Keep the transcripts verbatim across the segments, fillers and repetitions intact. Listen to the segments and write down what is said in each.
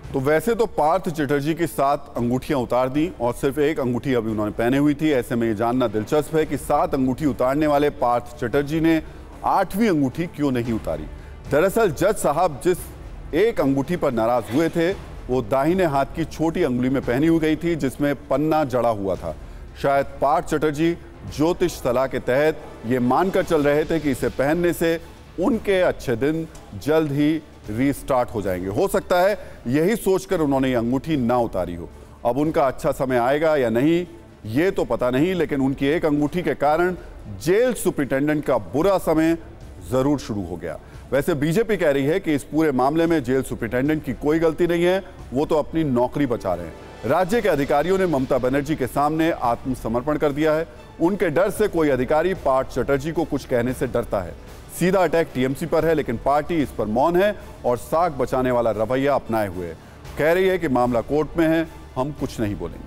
तो वैसे तो पार्थ चटर्जी की सात अंगूठियां उतार दी और सिर्फ एक अंगूठी अभी उन्होंने पहने हुई थी। ऐसे में ये जानना दिलचस्प है कि सात अंगूठी उतारने वाले पार्थ चटर्जी ने आठवीं अंगूठी क्यों नहीं उतारी। दरअसल जज साहब जिस एक अंगूठी पर नाराज हुए थे वो दाहिने हाथ की छोटी अंगुली में पहनी हुई गई थी, जिसमें पन्ना जड़ा हुआ था। शायद पार्थ चटर्जी ज्योतिष सलाह के तहत ये मानकर चल रहे थे कि इसे पहनने से उनके अच्छे दिन जल्द ही रीस्टार्ट हो जाएंगे। हो सकता है यही सोचकर उन्होंने ये अंगूठी ना उतारी हो। अब उनका अच्छा समय आएगा या नहीं ये तो पता नहीं, लेकिन उनकी एक अंगूठी के कारण जेल सुपरिटेंडेंट का बुरा समय जरूर शुरू हो गया। वैसे बीजेपी कह रही है कि इस पूरे मामले में जेल सुपरिटेंडेंट की कोई गलती नहीं है, वो तो अपनी नौकरी बचा रहे हैं। राज्य के अधिकारियों ने ममता बनर्जी के सामने आत्मसमर्पण कर दिया है। उनके डर से कोई अधिकारी पार्थ चटर्जी को कुछ कहने से डरता है। सीधा अटैक टीएमसी पर है, लेकिन पार्टी इस पर मौन है और साख बचाने वाला रवैया अपनाए हुए है। कह रही है कि मामला कोर्ट में है, हम कुछ नहीं बोलेंगे।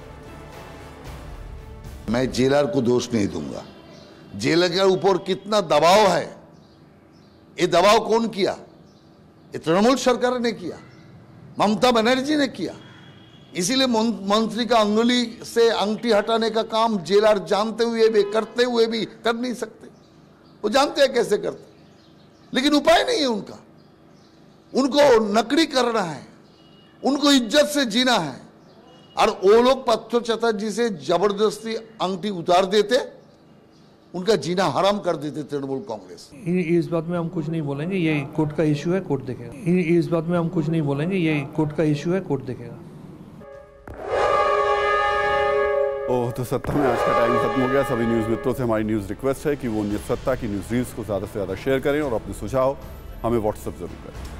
मैं जेलर को दोष नहीं दूंगा। जेलर के ऊपर कितना दबाव है, ये दबाव कौन किया? ये तृणमूल सरकार ने किया, ममता बनर्जी ने किया। इसीलिए मंत्री का अंगुली से अंगूठी हटाने का काम जेलर जानते हुए भी करते हुए भी कर नहीं सकते। वो जानते हैं कैसे करते, लेकिन उपाय नहीं है उनका। उनको नकड़ी करना है, उनको इज्जत से जीना है, और वो लोग पार्थ चटर्जी से जबरदस्ती अंगूठी उतार देते, उनका जीना हराम कर देते तृणमूल कांग्रेस। इस बात में हम कुछ नहीं बोलेंगे, ये कोर्ट का इशू है, कोर्ट देखेगा। इस बात में हम कुछ नहीं बोलेंगे, ये कोर्ट का इशू है, कोर्ट देखेगा। ओह, तो सत्ता में आज का टाइम खत्म हो गया। सभी न्यूज़ मित्रों से हमारी न्यूज़ रिक्वेस्ट है कि वो सत्ता की न्यूज़ रील्स को ज़्यादा से ज़्यादा शेयर करें और अपने सुझाव हमें व्हाट्सएप जरूर करें।